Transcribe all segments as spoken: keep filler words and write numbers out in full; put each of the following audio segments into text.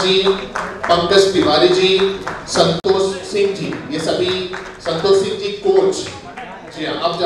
जी, पंकज तिवारी जी, संतोष सिंह जी, ये सभी संतोष सिंह जी कोच। जी हाँ, अब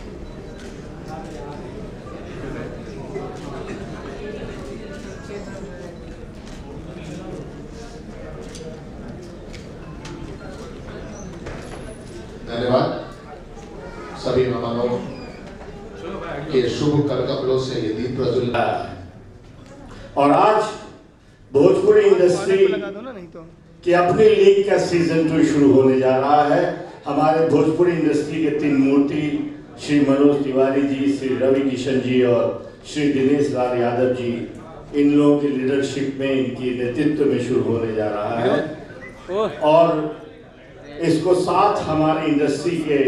धन्यवाद सभी मेहमानों के शुभ कर कपड़ों से ये दीप प्रज्वलित। और आज भोजपुरी इंडस्ट्री की अपनी लीग का सीजन टू शुरू होने जा रहा है। हमारे भोजपुरी इंडस्ट्री के तीन मूर्ति श्री मनोज तिवारी जी, श्री रवि किशन जी और श्री दिनेश लाल यादव जी, इन लोगों की लीडरशिप में, इनकी नेतृत्व में शुरू होने जा रहा है। और इसको साथ हमारे इंडस्ट्री के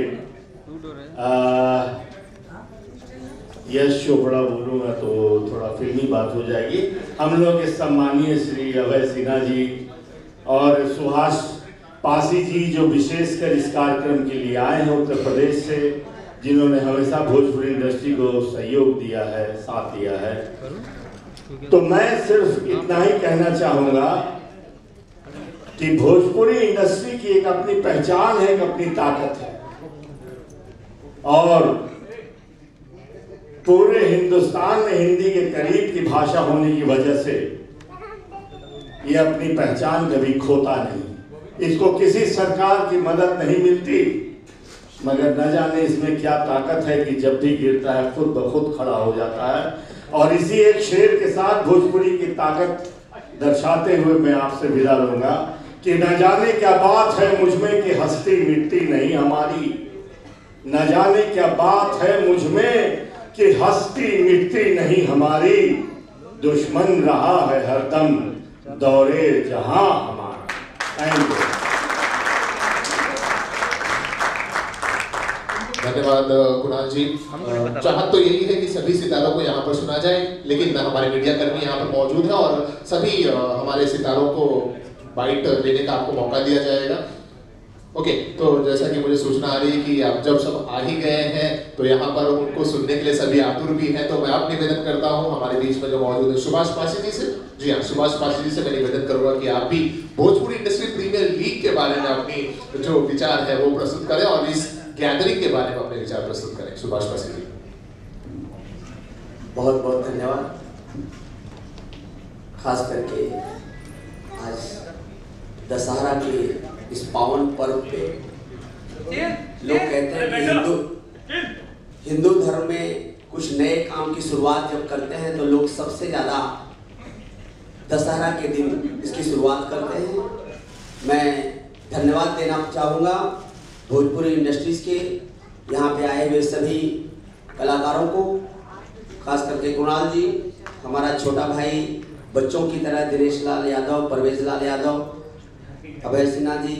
आ, यश चोपड़ा बोलूँगा तो थोड़ा फिल्मी बात हो जाएगी। हम लोग के सम्मानीय श्री अभय सिन्हा जी और सुभाष पासी जी, जो विशेषकर इस कार्यक्रम के लिए आए हैं उत्तर प्रदेश से, जिन्होंने हमेशा भोजपुरी इंडस्ट्री को सहयोग दिया है, साथ दिया है। तो मैं सिर्फ इतना ही कहना चाहूँगा कि भोजपुरी इंडस्ट्री की एक अपनी पहचान है, एक अपनी ताकत है, और पूरे हिंदुस्तान में हिंदी के करीब की भाषा होने की वजह से ये अपनी पहचान कभी खोता नहीं। इसको किसी सरकार की मदद नहीं मिलती, मगर न जाने इसमें क्या ताकत है कि जब भी गिरता है खुद ब खुद खड़ा हो जाता है। और इसी एक शेर के साथ भोजपुरी की ताकत दर्शाते हुए मैं आपसे विदा लूंगा कि न जाने क्या बात है मुझमें कि हस्ती मिटती नहीं हमारी, न जाने क्या बात है मुझमें कि हस्ती मिटती नहीं हमारी, दुश्मन रहा है हरदम दौरे जहां हमारा। Thank you. धन्यवाद कुणाल जी। चाहत तो यही है कि सभी सितारों को यहाँ पर सुना जाए, लेकिन हमारे मीडिया कर्मी यहाँ पर मौजूद हैं और सभी हमारे सितारों को बाइट लेने का आपको मौका दिया जाएगा। ओके, तो जैसा कि मुझे सूचना आ रही है कि आप जब सब आ ही गए हैं तो यहाँ पर उनको सुनने के लिए सभी आतुर भी हैं, तो मैं आप निवेदन करता हूँ हमारे बीच में जो मौजूद है सुभाष पासी जी से। जी हाँ, सुभाष पासी जी से मैं निवेदन करूंगा कि आप भी भोजपुरी इंडस्ट्री प्रीमियर लीग के बारे में अपनी जो विचार है वो प्रस्तुत करें और इस गैदरिंग के बारे में अपने विचार प्रस्तुत करें। सुभाष पासी जी। बहुत बहुत धन्यवाद। खास करके आज दशहरा के इस पावन पर्व पे लोग कहते हैं कि हिंदू हिंदू धर्म में कुछ नए काम की शुरुआत जब करते हैं तो लोग सबसे ज्यादा दशहरा के दिन इसकी शुरुआत करते हैं। मैं धन्यवाद देना चाहूँगा भोजपुरी इंडस्ट्रीज के यहाँ पे आए हुए सभी कलाकारों को, खास करके कुणाल जी, हमारा छोटा भाई, बच्चों की तरह दिनेश लाल यादव, परवेज लाल यादव, अभय सिन्हा जी,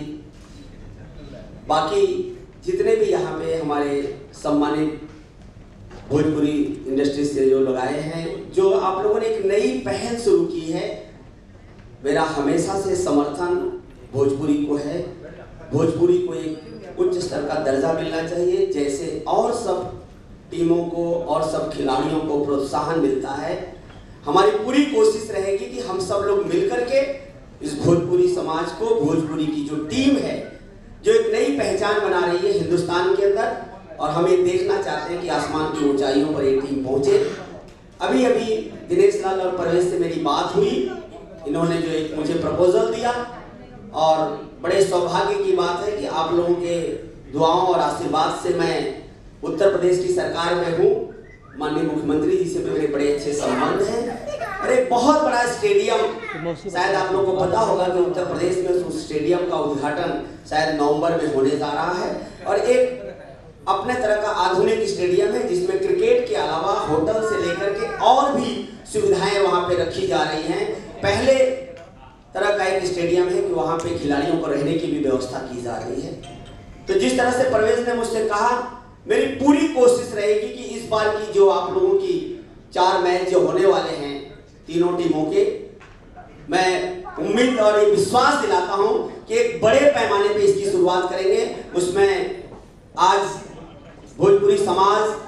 बाकी जितने भी यहाँ पे हमारे सम्मानित भोजपुरी इंडस्ट्री से जो लोग आए हैं, जो आप लोगों ने एक नई पहल शुरू की है। मेरा हमेशा से समर्थन भोजपुरी को है। भोजपुरी को एक उच्च स्तर का दर्जा मिलना चाहिए, जैसे और सब टीमों को और सब खिलाड़ियों को प्रोत्साहन मिलता है। हमारी पूरी कोशिश रहेगी कि हम सब लोग मिलकर के इस भोजपुरी समाज को, भोजपुरी की जो टीम है, जो एक नई पहचान बना रही है हिंदुस्तान के अंदर, और हम ये देखना चाहते हैं कि आसमान की ऊंचाइयों पर ये टीम पहुंचे। अभी अभी दिनेश लाल और परवेज से मेरी बात हुई, इन्होंने जो एक मुझे प्रपोजल दिया, और बड़े सौभाग्य की बात है कि आप लोगों के दुआओं और आशीर्वाद से मैं उत्तर प्रदेश की सरकार में हूँ। माननीय मुख्यमंत्री जी से मेरे बड़े अच्छे संबंध हैं। और एक बहुत बड़ा स्टेडियम, शायद आप लोगों को पता होगा कि उत्तर प्रदेश में उस स्टेडियम का उद्घाटन शायद नवंबर में होने जा रहा है, और एक अपने तरह का आधुनिक स्टेडियम है जिसमें क्रिकेट के अलावा होटल से लेकर के और भी सुविधाएं वहां पे रखी जा रही हैं। पहले तरह का एक स्टेडियम है कि वहां पे खिलाड़ियों को रहने की भी व्यवस्था की जा रही है। तो जिस तरह से परवेज ने मुझसे कहा, मेरी पूरी कोशिश रहेगी कि इस बार की जो आप लोगों की चार मैच जो होने वाले हैं तीनों टीमों के, मैं उम्मीद और ये विश्वास दिलाता हूं कि एक बड़े पैमाने पे इसकी शुरुआत करेंगे। उसमें आज भोजपुरी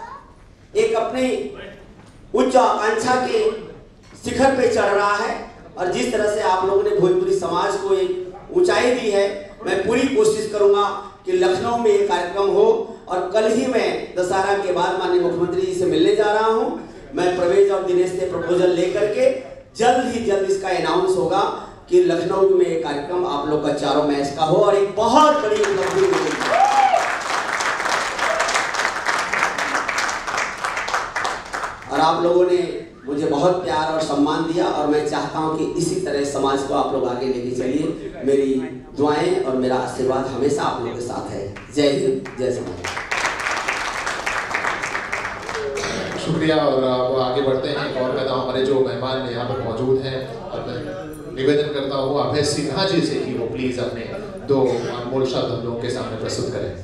समाज एक अपनी उच्च आकांक्षा के शिखर पे चढ़ रहा है, और जिस तरह से आप लोगों ने भोजपुरी समाज को एक ऊंचाई दी है, मैं पूरी कोशिश करूंगा कि लखनऊ में ये कार्यक्रम हो। और कल ही मैं दशहरा के बाद माननीय मुख्यमंत्री जी से मिलने जा रहा हूं। मैं प्रवेश और दिनेश से प्रपोजल लेकर के जल्द ही जल्द इसका अनाउंस होगा कि लखनऊ में ये कार्यक्रम आप लोग का चारों मैच का हो और एक बहुत बड़ी उपलब्धि मिलेगी। और आप लोगों ने मुझे बहुत प्यार और सम्मान दिया और मैं चाहता हूं कि इसी तरह समाज को आप लोग आगे लेके चलिए। मेरी दुआएं और मेरा आशीर्वाद हमेशा आप लोगों के साथ है। जय हिंद, जय समाज। शुक्रिया। और अब आगे बढ़ते हैं और कहता हूँ हमारे जो मेहमान यहाँ पर मौजूद हैं, और मैं निवेदन करता हूँ अभय सिन्हा जी से कि वो प्लीज अपने दो अनमोल शब्द हम लोगों के सामने प्रस्तुत करें।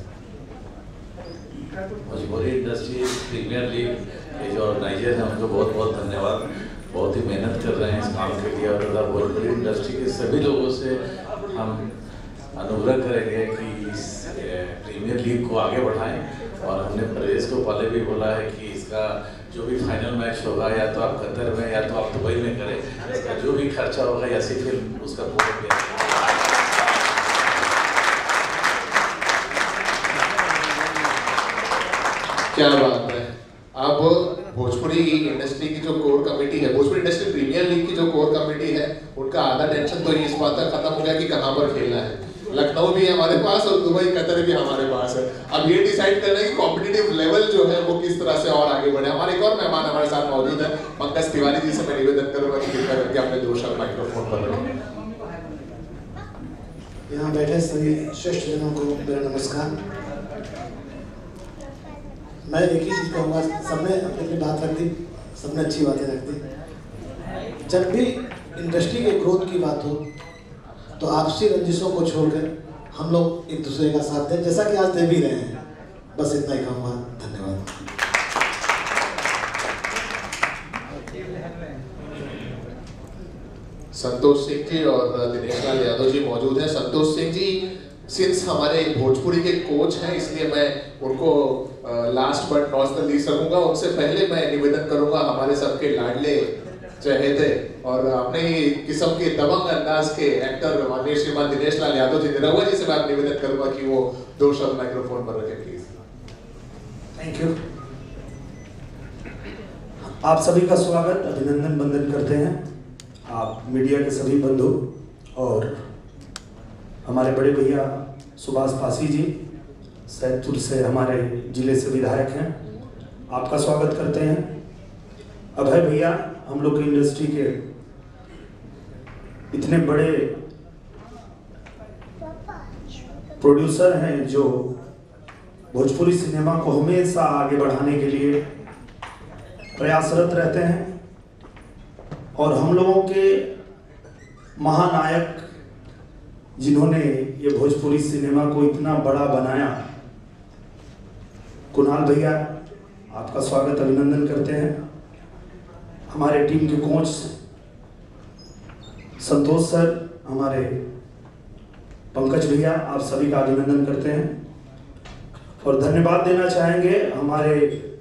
भोजपुरी इंडस्ट्री प्रीमियर लीग के जो ऑर्गेनाइजर हैं उनको बहुत बहुत धन्यवाद। बहुत ही मेहनत कर रहे हैं इस काम के लिए। और भोजपुरी इंडस्ट्री के सभी लोगों से हम अनुग्रह करेंगे कि इस प्रीमियर लीग को आगे बढ़ाएं। और हमने प्रदेश को पहले भी बोला है कि इसका जो भी फाइनल मैच होगा या तो आप कतर में या तो आप दुबई में करें, इसका जो भी खर्चा होगा या सी फिल्म उसका पूरा। क्या बात है। अब भोजपुरी इंडस्ट्री की जो कोर कमेटी है, भोजपुरी इंडस्ट्री प्रीमियर लीग की जो कोर कमेटी है, उनका आधा टेंशन तो ये इस बात तक खत्म हो गया कि कहां पर खेलना है। लखनऊ भी हमारे पास और दुबई कतर भी हमारे पास है। अब ये डिसाइड करना है कि कॉम्पिटिटिव लेवल जो है वो किस तरह से और आगे बढ़े। हमारे एक और मेहमान हमारे साथ मौजूद है, पंकज तिवारी जी से मैं निवेदन करूंगा कि कृपया करके अपने दो शब्द माइक्रोफोन पर रखें। यहाँ बैठे सभी श्रेष्ठ जनों को मेरा नमस्कार। मैं एक ही चीज़ कहूँगा, सबने अपनी अपनी बात रख दी, सबने अच्छी बातें रख दी। जब भी इंडस्ट्री के ग्रोथ की बात हो तो आपसी रंजिशों को छोड़कर हम लोग एक दूसरे का साथ दें, जैसा कि आज दे भी रहे हैं। बस इतना ही कहूँगा। धन्यवाद। संतोष सिंह जी और दिनेश लाल यादव जी मौजूद हैं। संतोष सिंह जी सिंस हमारे भोजपुरी के कोच हैं, इसलिए मैं उनको last but not the least रखूंगा। उनसे पहले मैं निवेदन करूंगा हमारे सबके लाडले चहेते और अपने ही किस्म के दबंग अंदाज के एक्टर माननीय श्रीमान दिनेश लाल यादव जी निरहुआ जी से मैं निवेदन करूंगा कि वो दो शब्द माइक्रोफोन पर रखें प्लीज। Thank you. आप सभी का स्वागत, अभिनंदन वंदन करते हैं। आप मीडिया के सभी बंधु और हमारे बड़े भैया सुभाष पासी जी सैदपुर से हमारे जिले से विधायक हैं, आपका स्वागत करते हैं। अभय भैया हम लोग की इंडस्ट्री के इतने बड़े प्रोड्यूसर हैं जो भोजपुरी सिनेमा को हमेशा आगे बढ़ाने के लिए प्रयासरत रहते हैं। और हम लोगों के महानायक जिन्होंने ये भोजपुरी सिनेमा को इतना बड़ा बनाया, कुणाल भैया आपका स्वागत अभिनंदन करते हैं। हमारे टीम के कोच संतोष सर, हमारे पंकज भैया, आप सभी का अभिनंदन करते हैं। और धन्यवाद देना चाहेंगे हमारे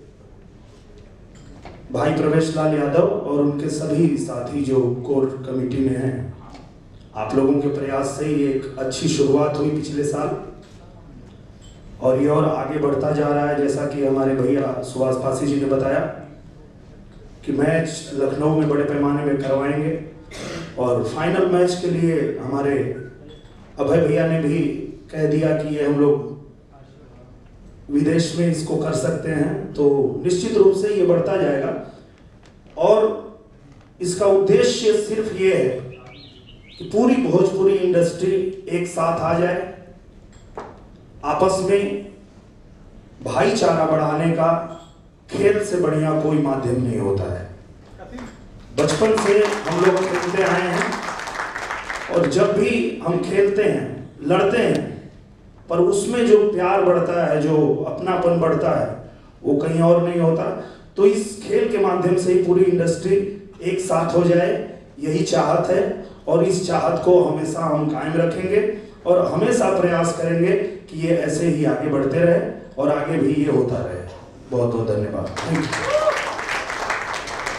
भाई प्रवेश लाल यादव और उनके सभी साथी जो कोर कमेटी में हैं। आप लोगों के प्रयास से ये एक अच्छी शुरुआत हुई पिछले साल और ये और आगे बढ़ता जा रहा है। जैसा कि हमारे भैया सुभाष पासी जी ने बताया कि मैच लखनऊ में बड़े पैमाने में करवाएंगे और फाइनल मैच के लिए हमारे अभय भैया ने भी कह दिया कि ये हम लोग विदेश में इसको कर सकते हैं, तो निश्चित रूप से ये बढ़ता जाएगा। और इसका उद्देश्य सिर्फ ये है कि पूरी भोजपुरी इंडस्ट्री एक साथ आ जाए, आपस में भाईचारा बढ़ाने का खेल से बढ़िया कोई माध्यम नहीं होता है। बचपन से हम लोग खेलते आए हैं और जब भी हम खेलते हैं, लड़ते हैं, पर उसमें जो प्यार बढ़ता है, जो अपनापन बढ़ता है, वो कहीं और नहीं होता। तो इस खेल के माध्यम से ही पूरी इंडस्ट्री एक साथ हो जाए, यही चाहत है और इस चाहत को हमेशा हम कायम रखेंगे और हमेशा प्रयास करेंगे कि ये ऐसे ही आगे बढ़ते रहे और आगे भी ये होता रहे। बहुत बहुत धन्यवाद। Thank you.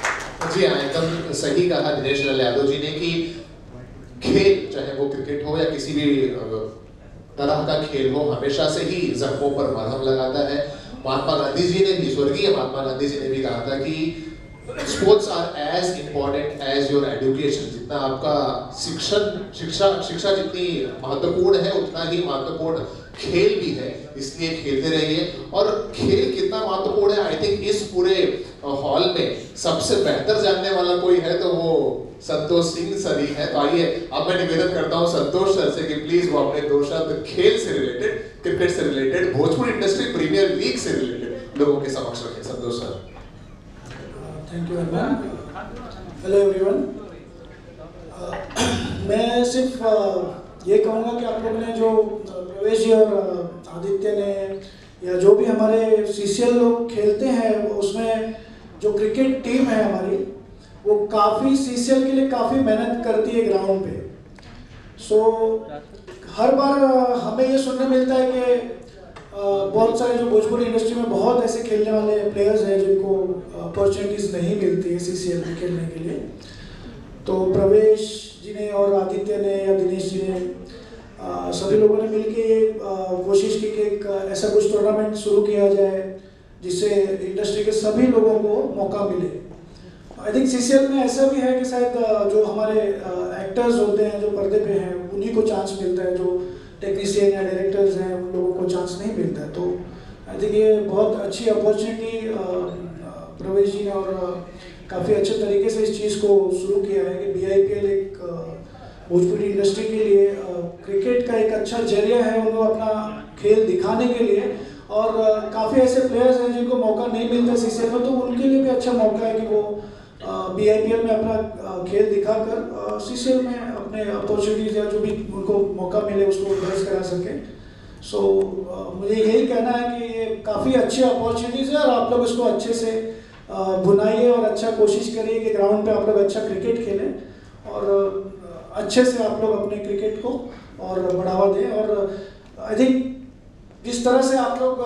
जी हाँ, एकदम सही कहा दिनेश लाल यादव जी ने कि खेल, चाहे वो क्रिकेट हो या किसी भी तरह का खेल हो, हमेशा से ही जख्मों पर मरहम लगाता है। महात्मा गांधी जी ने भी, स्वर्गीय महात्मा गांधी जी ने भी कहा था कि sports are as important as your education. जितना आपका शिक्षण शिक्षा शिक्षा जितनी महत्वपूर्ण है, उतना ही महत्वपूर्ण खेल भी है, इसलिए खेलते रहिए। और खेल कितना महत्वपूर्ण है, आई थिंक इस पूरे हॉल में सबसे बेहतर जानने वाला कोई है तो वो संतोष सिंह सर ही है। तो आइए अब मैं निवेदन करता हूँ संतोष सर से कि प्लीज वो अपने दो शब्द खेल से रिलेटेड, क्रिकेट से related, Bhojpuri industry premier league से रिलेटेड लोगों के समक्ष रखें। Santosh sir. Thank you everyone. Hello everyone. मैं सिर्फ uh, ये कहूँगा कि आप लोगों ने जो प्रवेश जी और uh, आदित्य ने या जो भी हमारे सीसीएल लोग खेलते हैं, उसमें जो क्रिकेट टीम है हमारी, वो काफ़ी सीसीएल के लिए काफ़ी मेहनत करती है ग्राउंड पे। सो so, हर बार uh, हमें ये सुनने मिलता है कि Uh, बहुत सारे जो भोजपुरी इंडस्ट्री में बहुत ऐसे खेलने वाले प्लेयर्स हैं जिनको अपॉर्चुनिटीज़ नहीं मिलती है सीसीएल में खेलने के लिए। तो प्रवेश जी ने और आदित्य ने या दिनेश जी ने uh, सभी लोगों ने मिलके ये uh, कोशिश की कि एक uh, ऐसा कुछ टूर्नामेंट शुरू किया जाए जिससे इंडस्ट्री के सभी लोगों को मौका मिले। आई थिंक सीसीएल में ऐसा भी है कि शायद uh, जो हमारे एक्टर्स uh, होते हैं जो पर्दे पे हैं, उन्हीं को चांस मिलता है, जो टेक्नीशियन या डायरेक्टर्स हैं उन लोगों को चांस नहीं मिलता है। तो आई थिंक ये बहुत अच्छी अपॉर्चुनिटी प्रवेश जी ने और काफ़ी अच्छे तरीके से इस चीज़ को शुरू किया है कि बीआईपीएल एक भोजपुरी इंडस्ट्री के लिए क्रिकेट का एक अच्छा जरिया है उनको अपना खेल दिखाने के लिए। और काफ़ी ऐसे प्लेयर्स हैं जिनको मौका नहीं मिलता सीसीएल में, तो उनके लिए भी अच्छा मौका है कि वो बीआईपीएल में अपना खेल दिखाकर सीसीएल में अपने अपॉर्चुनिटीज या जो भी उनको मौका मिले उसको दर्ज करा सके। सो so, मुझे यही कहना है कि ये काफ़ी अच्छी अपॉर्चुनिटीज़ है और आप लोग इसको अच्छे से बुनाइए और अच्छा कोशिश करिए कि ग्राउंड पे आप लोग अच्छा क्रिकेट खेलें और अच्छे से आप लोग अपने क्रिकेट को और बढ़ावा दें। और आई थिंक जिस तरह से आप लोग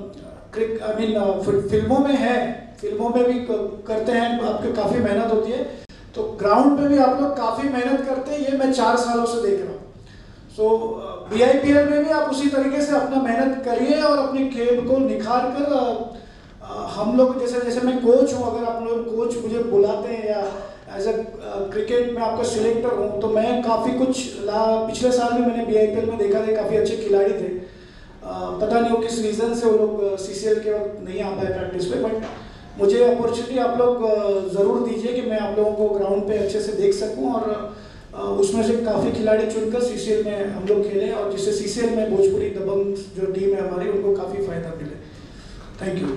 आई मीन फिल्मों में है, फिल्मों में भी करते हैं, आपके काफ़ी मेहनत होती है, तो ग्राउंड पे भी आप लोग काफ़ी मेहनत करते हैं, ये मैं चार सालों से देख रहा हूँ। सो बीआईपीएल में भी आप उसी तरीके से अपना मेहनत करिए और अपने खेल को निखार कर हम लोग जैसे जैसे मैं कोच हूँ, अगर आप लोग कोच मुझे बुलाते हैं या एज अ क्रिकेट में आपका सिलेक्टर हूँ, तो मैं काफ़ी कुछ ला पिछले साल में मैंने बीआईपीएल में देखा था, काफ़ी अच्छे खिलाड़ी थे। आ, पता नहीं वो किस रीज़न से वो लोग सीसीएल के वक्त नहीं आ पाए प्रैक्टिस पे, बट मुझे अपॉर्चुनिटी आप लोग ज़रूर दीजिए कि मैं आप लोगों को ग्राउंड पे अच्छे से देख सकूं और उसमें से काफ़ी खिलाड़ी चुनकर सीसीएल में हम लोग खेलें और जिससे सीसीएल में भोजपुरी दबंग जो टीम है हमारी उनको काफ़ी फ़ायदा मिले। Thank you.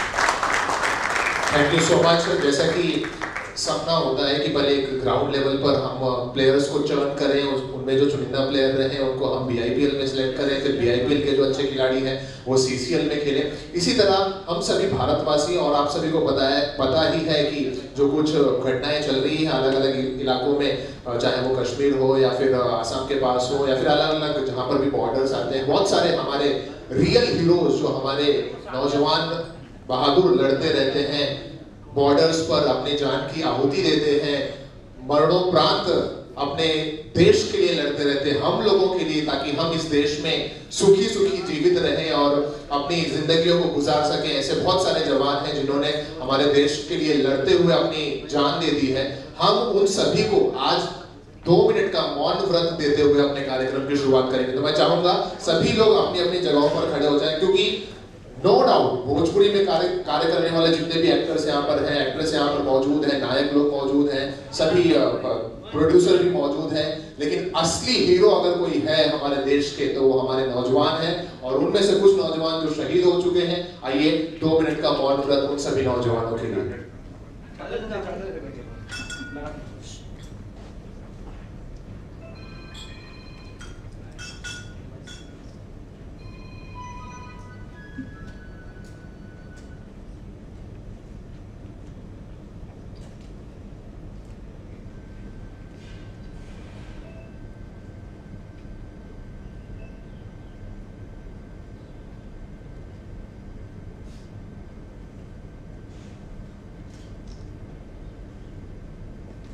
Thank you so much. जैसा कि सपना होता है कि भले एक ग्राउंड लेवल पर हम प्लेयर्स को चयन करें, उनमें जो चुनिंदा प्लेयर रहे उनको हम बीआईपीएल में सिलेक्ट करें, फिर बीआईपीएल के जो अच्छे खिलाड़ी हैं वो सीसीएल में खेलें। इसी तरह हम सभी भारतवासी और आप सभी को पता है पता ही है कि जो कुछ घटनाएं चल रही हैं अलग अलग इलाकों में, चाहे वो कश्मीर हो या फिर आसाम के पास हो या फिर अलग अलग जहाँ पर भी बॉर्डर्स आते हैं, बहुत सारे हमारे रियल हीरोज जो हमारे नौजवान बहादुर लड़ते रहते हैं, बॉर्डर्स पर अपनी जान की आहुति देते हैं, मरणोपरांत अपने देश के लिए लड़ते रहते हैं, हम लोगों के लिए, ताकि हम इस देश में सुखी सुखी जीवित रहें और अपनी जिंदगियों को गुजार सकें। ऐसे बहुत सारे जवान हैं जिन्होंने हमारे देश के लिए लड़ते हुए अपनी जान दे दी है। हम उन सभी को आज दो मिनट का मौन व्रत देते हुए अपने कार्यक्रम की शुरुआत करेंगे। तो मैं चाहूंगा सभी लोग अपनी अपनी जगहों पर खड़े हो जाएं, क्योंकि नो डाउट भोजपुरी में कार्य कार्य करने वाले जितने भी एक्टर्स यहाँ पर हैं, एक्ट्रेस यहाँ पर मौजूद हैं, नायक लोग मौजूद हैं, सभी प्रोड्यूसर भी मौजूद हैं, लेकिन असली हीरो अगर कोई है हमारे देश के तो वो हमारे नौजवान हैं। और उनमें से कुछ नौजवान जो शहीद हो चुके हैं, आइए दो मिनट का मौन व्रत उन सभी नौजवानों के लिए।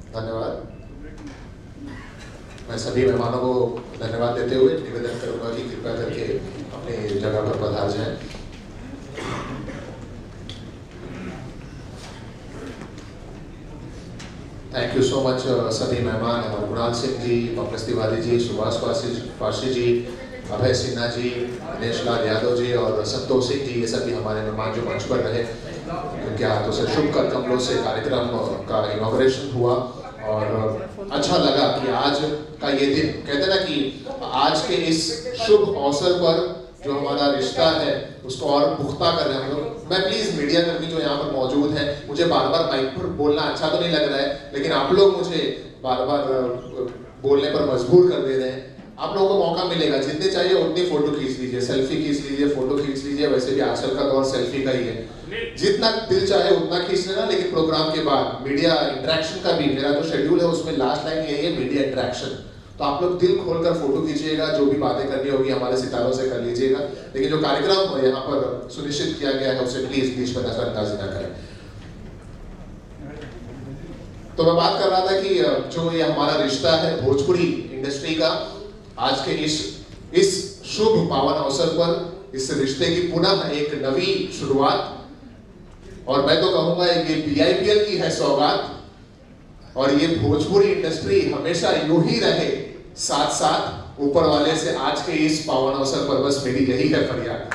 धन्यवाद। मैं सभी मेहमानों को धन्यवाद देते हुए निवेदन करूंगा कि कृपया करके अपनी जगह पर पधार जाएं। थैंक यू सो मच सभी मेहमान, हमारे कुणाल सिंह जी, पंकज तिवारी जी, सुभाष पासी जी, अभय सिन्हा जी, दिनेश लाल यादव जी और संतोष सिंह जी, ये सभी हमारे मेहमान जो मंच पर रहे, उनके हाथों से शुभ कर कमलों से कार्यक्रम का इनॉग्रेशन हुआ और अच्छा लगा कि आज का ये दिन, कहते ना कि आज के इस शुभ अवसर पर जो हमारा रिश्ता है उसको और पुख्ता कर रहे हैं हम लोग। मैं प्लीज मीडिया कर्मी जो यहाँ पर मौजूद हैं, मुझे बार बार माइक पर बोलना अच्छा तो नहीं लग रहा है, लेकिन आप लोग मुझे बार बार बोलने पर मजबूर कर दे रहे हैं। आप लोगों को मौका मिलेगा, जितने चाहिए उतनी फोटो खींच लीजिए, सेल्फी खींच लीजिए, फोटो खींच लीजिए। वैसे भी आजकल का दौर सेल्फी का ही है, जितना दिल चाहे उतना खींच लेना। लेकिन प्रोग्राम के बाद मीडिया इंटरेक्शन का भी मेरा जो शेड्यूल है उसमें लास्ट लाइन यही है, मीडिया इंटरेक्शन। तो आप लोग दिल खोलकर फोटो खींचिएगा, जो भी बातें करनी होगी हमारे सितारों से कर लीजिएगा, लेकिन जो कार्यक्रम यहाँ पर सुनिश्चित किया गया है उसे प्लीज बीच में नजरअंदाज न करें। तो मैं बात कर रहा था कि जो ये हमारा रिश्ता है भोजपुरी इंडस्ट्री का, आज के इस इस शुभ पावन अवसर पर इस रिश्ते की पुनः एक नवी शुरुआत, और मैं तो कहूंगा ये बी आई पी एल की है सौगात, और ये भोजपुरी इंडस्ट्री हमेशा यूं ही रहे साथ साथ। ऊपर वाले से आज के इस पावन अवसर पर बस मेरी यही है फरियाद।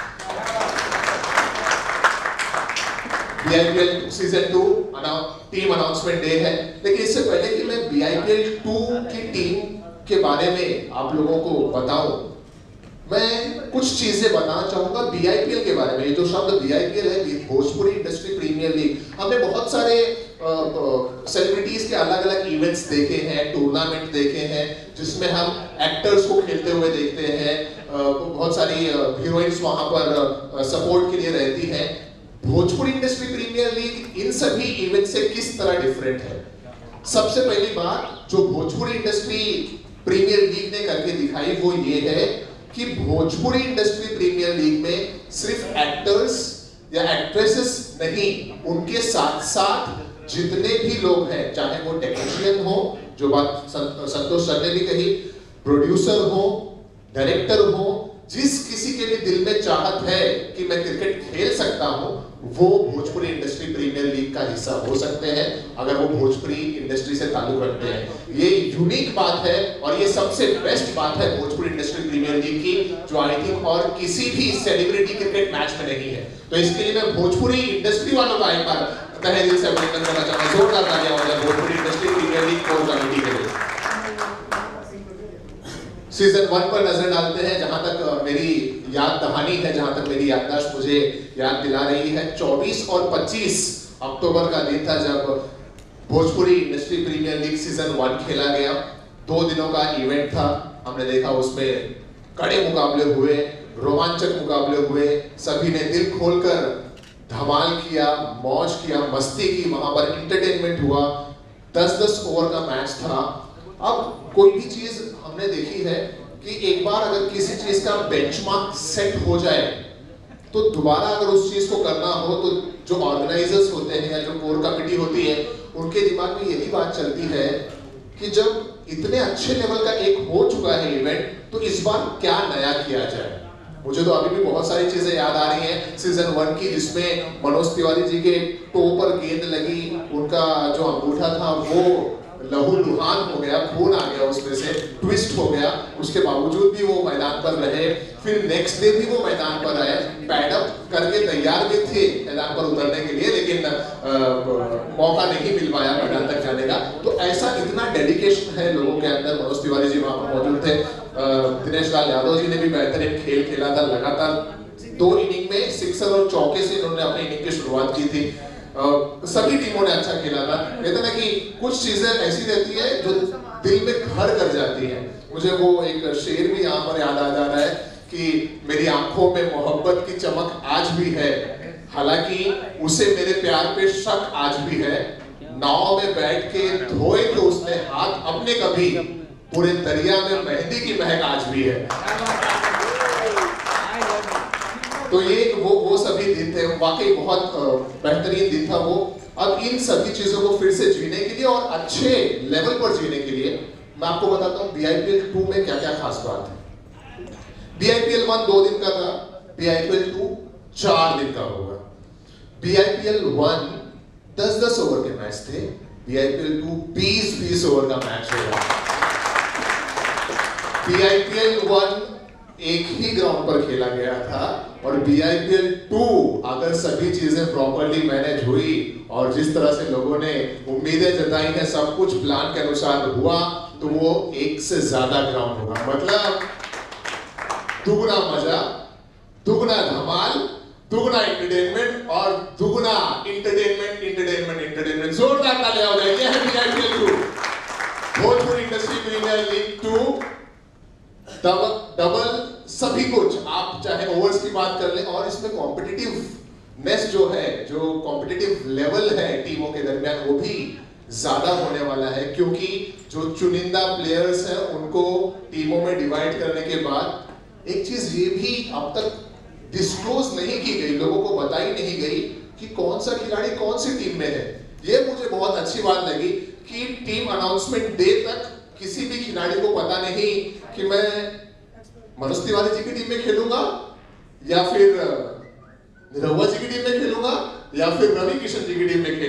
B I P L season two team announcement day है, लेकिन इससे पहले कि मैं B I P L two की टीम के बारे में आप लोगों को बताऊं, मैं कुछ चीजें बताना चाहूंगा बी आई पी एल के बारे में। ये जो शब्द बी आई पी एल है, भोजपुरी इंडस्ट्री प्रीमियर लीग, हमने बहुत सारे सेलिब्रिटीज के अलग अलग इवेंट्स देखे हैं, टूर्नामेंट देखे हैं, जिसमें हम एक्टर्स को खेलते हुए देखते हैं, बहुत सारी हीरोइंस वहां पर सपोर्ट के लिए रहती हैं। भोजपुरी इंडस्ट्री प्रीमियर लीग इन सभी इवेंट से किस तरह डिफरेंट है? सबसे पहली बात जो भोजपुरी इंडस्ट्री प्रीमियर लीग ने करके दिखाई वो ये है कि भोजपुरी इंडस्ट्री प्रीमियर लीग में सिर्फ एक्टर्स या एक्ट्रेसेस नहीं, उनके साथ साथ जितने भी लोग हैं, चाहे वो टेक्नीशियन हो, जो बात संतोष सर ने भी कही, प्रोड्यूसर हो, डायरेक्टर हो, जिस किसी के भी दिल में चाहत है कि मैं क्रिकेट खेल सकता हूं, वो भोजपुरी इंडस्ट्री प्रीमियर लीग का हिस्सा हो सकते हैं अगर वो भोजपुरी इंडस्ट्री से ताल्लुक रखते हैं। ये यूनिक बात है और ये सबसे बेस्ट बात है भोजपुरी इंडस्ट्री प्रीमियर लीग की, जो आई थिंक और किसी भी सेलिब्रिटी क्रिकेट मैच में नहीं है। तो इसके लिए मैं भोजपुरी इंडस्ट्री वालों का एक बार तहे दिल से अभिनंदन करना चाहूंगा। जोरदार तालियां हो जाए Bhojpuri industry premier league core committee के लिए। सीजन वन पर नजर डालते हैं, जहां तक मेरी याद दहानी है, जहां तक मेरी याददाश्त मुझे याद दिला रही है, चौबीस और पच्चीस अक्टूबर का दिन था जब Bhojpuri industry premier league season one खेला गया। दो दिनों का इवेंट था, हमने देखा उसमें कड़े मुकाबले हुए, रोमांचक मुकाबले हुए, सभी ने दिल खोलकर धमाल किया, मौज किया, मस्ती की, वहां पर इंटरटेनमेंट हुआ। दस दस ओवर का मैच था। अब कोई भी चीज हमने देखी है कि एक बार अगर किसी चीज का बेंचमार्क सेट हो जाए तो दोबारा अगर उस चीज को करना हो तो जो ऑर्गेनाइजर्स होते हैं या जो कोर कमेटी होती है, उनके दिमाग में यही बात चलती है कि जब इतने अच्छे लेवल का एक हो चुका है इवेंट, तो इस बार क्या नया किया जाए। मुझे तो अभी भी बहुत सारी चीजें याद आ रही हैं सीजन वन की, जिसमें मनोज तिवारी जी के टो पर गेंद लगी, उनका जो अंगूठा था वो लहू लुहान हो गया, खून आ गया उसमें से, ट्विस्ट हो गया। उसके बावजूद भी वो मैदान पर रहे। फिर नेक्स्ट डे भी वो मैदान पर आए, पैडअप करके तैयार भी थे मैदान पर उतरने के लिए, लेकिन आ, मौका नहीं मिल पाया मैदान तक जाने का। तो ऐसा इतना डेडिकेशन है लोगों के अंदर। मनोज तिवारी जी वहां पर मौजूद थे, दिनेश लाल यादव जी ने भी बेहतरीन खेल खेला था। लगातार दो इनिंग में सिक्सर और चौके से उन्होंने अपनी इनिंग की शुरुआत की थी। Uh, सभी टीमों ने अच्छा खेला था। कहते ना कि कुछ चीजें ऐसी रहती है जो दिल में घर कर जाती है। मुझे वो एक शेर भी यहाँ पर याद आ जा रहा है कि मेरी आंखों में मोहब्बत की चमक आज भी है, हालांकि उसे मेरे प्यार पे शक आज भी है। नाव में बैठ के धोए थे उसने हाथ अपने कभी, पूरे दरिया में मेहंदी की महक आज भी है। तो ये वो वो सभी दिन थे, वाकई बहुत बेहतरीन दिन था वो। अब इन सभी चीजों को फिर से जीने के लिए और अच्छे लेवल पर जीने के लिए मैं आपको बताता हूं B I P L two में क्या क्या खास बात है। B I P L one दो दिन का था, B I P L two चार दिन का होगा। B I P L one दस दस ओवर के मैच थे, B I P L two बीस बीस ओवर का मैच होगा। B I P L one एक ही ग्राउंड पर खेला गया था और B I P L two अगर सभी चीजें प्रॉपर्ली मैनेज हुई और जिस तरह से लोगों ने उम्मीदें जताई हैं, सब कुछ प्लान के अनुसार हुआ, तो वो एक से ज्यादा ग्राउंड होगा। मतलब दुगना मजा, दुगना धमाल, दुगना एंटरटेनमेंट और दुगना इंटरटेनमेंट इंटरटेनमेंट इंटरटेनमेंट जोरदार तालियां हो जाए। ये है B I P L two, Bhojpuri industry premier league two. Double double सभी कुछ, आप चाहे ओवर्स की बात कर लें और इसमें कॉम्पिटिटिवनेस जो है, जो कॉम्पिटिटिव लेवल है टीमों के दरमियान, वो भी ज्यादा होने वाला है, क्योंकि जो चुनिंदा प्लेयर्स हैं उनको टीमों में डिवाइड करने के बाद एक चीज ये भी अब तक डिस्क्लोज नहीं की गई, लोगों को बताई नहीं गई कि कौन सा खिलाड़ी कौन सी टीम में है। ये मुझे बहुत अच्छी बात लगी कि टीम अनाउंसमेंट डे तक किसी भी खिलाड़ी को पता नहीं कि मैं मनोज तिवारी जी की टीम में खेलूंगा या फिर निरहुआ जी की टीम में खेलूंगा या फिर रवि किशन जी की टीम में